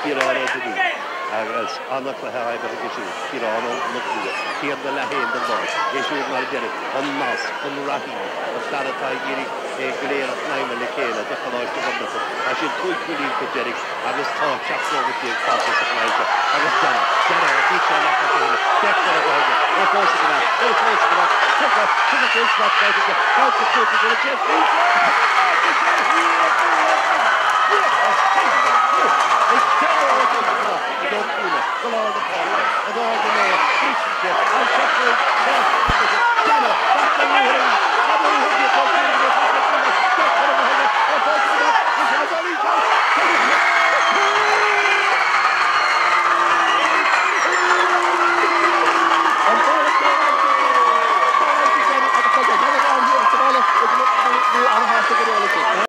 Kirano Dini. As Anna Clahai Batishu, Kirano Makuya, Kian the Lahin the Boss, Issue Margeri, on Mas, on Rahi, on Saratai Giri, a Glare of Naima Lekela, the Colaiste Ghobnatan. I should quickly to Derek. I was taught chapter over the Foster Supply. I was done. A beach on left of the deck for the ball. No force of that. No force of that. Took a full stop. How to do it? It's